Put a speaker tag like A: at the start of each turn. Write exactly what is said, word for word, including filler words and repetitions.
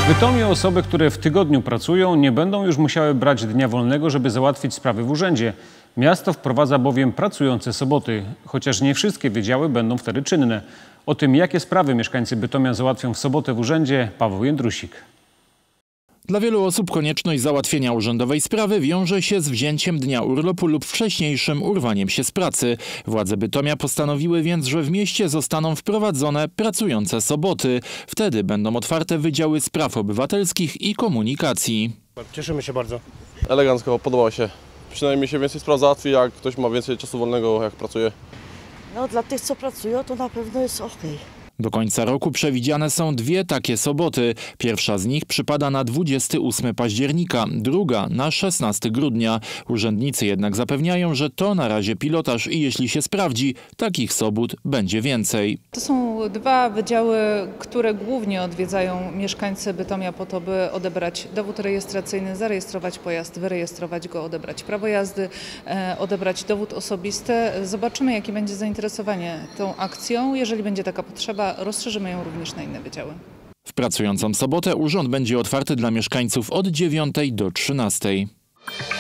A: Bytomiu osoby, które w tygodniu pracują, nie będą już musiały brać dnia wolnego, żeby załatwić sprawy w urzędzie. Miasto wprowadza bowiem pracujące soboty, chociaż nie wszystkie wydziały będą wtedy czynne. O tym, jakie sprawy mieszkańcy Bytomia załatwią w sobotę w urzędzie, Paweł Jędrusik.
B: Dla wielu osób konieczność załatwienia urzędowej sprawy wiąże się z wzięciem dnia urlopu lub wcześniejszym urwaniem się z pracy. Władze Bytomia postanowiły więc, że w mieście zostaną wprowadzone pracujące soboty. Wtedy będą otwarte wydziały spraw obywatelskich i komunikacji.
C: Cieszymy się bardzo.
D: Elegancko, podobało się. Przynajmniej się więcej spraw załatwi, jak ktoś ma więcej czasu wolnego, jak pracuje.
E: No dla tych, co pracują, to na pewno jest okej.
B: Do końca roku przewidziane są dwie takie soboty. Pierwsza z nich przypada na dwudziestego ósmego października, druga na szesnastego grudnia. Urzędnicy jednak zapewniają, że to na razie pilotaż i jeśli się sprawdzi, takich sobót będzie więcej.
F: To są dwa wydziały, które głównie odwiedzają mieszkańcy Bytomia po to, by odebrać dowód rejestracyjny, zarejestrować pojazd, wyrejestrować go, odebrać prawo jazdy, e, odebrać dowód osobisty. Zobaczymy, jakie będzie zainteresowanie tą akcją. Jeżeli będzie taka potrzeba, rozszerzymy ją również na inne wydziały.
B: W pracującą sobotę urząd będzie otwarty dla mieszkańców od dziewiątej do trzynastej.